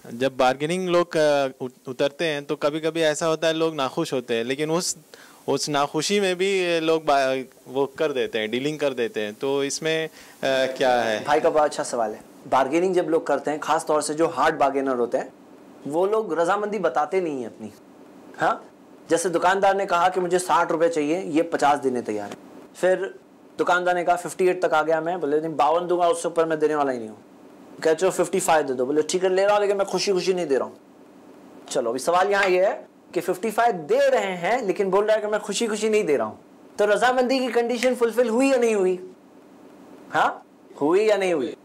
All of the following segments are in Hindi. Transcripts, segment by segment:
जब बार्गेनिंग लोग उतरते हैं तो कभी कभी ऐसा होता है लोग नाखुश होते हैं, लेकिन उस नाखुशी में भी लोग वो कर देते हैं, डीलिंग कर देते हैं। तो इसमें क्या है? भाई का बड़ा अच्छा सवाल है। बार्गेनिंग जब लोग करते हैं, खास तौर से जो हार्ड बार्गेनर होते हैं, वो लोग रजामंदी बताते नहीं है अपनी। हाँ, जैसे दुकानदार ने कहा कि मुझे 60 रुपये चाहिए, ये 50 देने तैयार है। फिर दुकानदार ने कहा 58 तक आ गया मैं, बोले नहीं 52 दूंगा, उससे ऊपर मैं देने वाला ही नहीं हूँ। कहते हो 55 दे दो, बोले ठीक है ले रहा हूँ, लेकिन मैं खुशी खुशी नहीं दे रहा हूँ। चलो अभी सवाल यहाँ ये है कि 55 दे रहे हैं लेकिन बोल रहा है कि मैं खुशी खुशी नहीं दे रहा हूँ। तो रजामंदी की कंडीशन फुलफिल हुई या नहीं हुई? हाँ, हुई या नहीं हुई?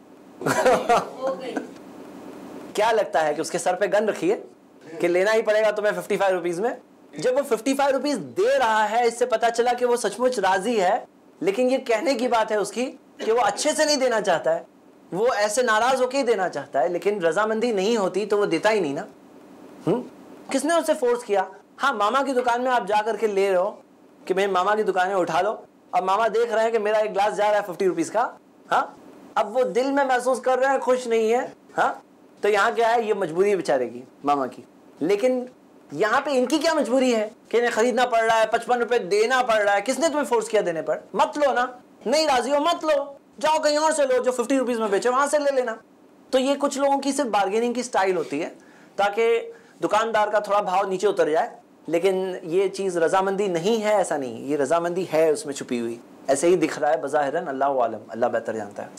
क्या लगता है कि उसके सर पे गन रखी है कि लेना ही पड़ेगा तुम्हें 55 रुपीज में? जब वो 55 रुपीज दे रहा है, इससे पता चला कि वो सचमुच राजी है। लेकिन ये कहने की बात है उसकी कि वो अच्छे से नहीं देना चाहता है, वो ऐसे नाराज होकर ही देना चाहता है। लेकिन रजामंदी नहीं होती तो वो देता ही नहीं ना। किसने उसे फोर्स किया? हाँ, मामा की दुकान में आप जा करके ले रहे हो कि मेरे मामा की दुकान में उठा लो, अब मामा देख रहे हैं कि मेरा एक ग्लास जा रहा है 50 रुपीज का। हाँ, अब वो दिल में महसूस कर रहे हैं खुश नहीं है। हाँ, तो यहाँ क्या है, ये मजबूरी है बेचारे की, मामा की। लेकिन यहाँ पे इनकी क्या मजबूरी है कि इन्हें खरीदना पड़ रहा है, 55 रुपए देना पड़ रहा है। किसने तुम्हें फोर्स किया देने पर? मत लो ना, नहीं राजी हो मत लो, जाओ कहीं और से लो, जो 50 रुपीज में बेचे वहां से ले लेना। तो ये कुछ लोगों की सिर्फ बार्गेनिंग की स्टाइल होती है ताकि दुकानदार का थोड़ा भाव नीचे उतर जाए। लेकिन ये चीज रजामंदी नहीं है, ऐसा नहीं, ये रजामंदी है उसमें छुपी हुई, ऐसे ही दिख रहा है बज़ाहिरन। अल्लाह आलम, अल्लाह बेहतर जानता है।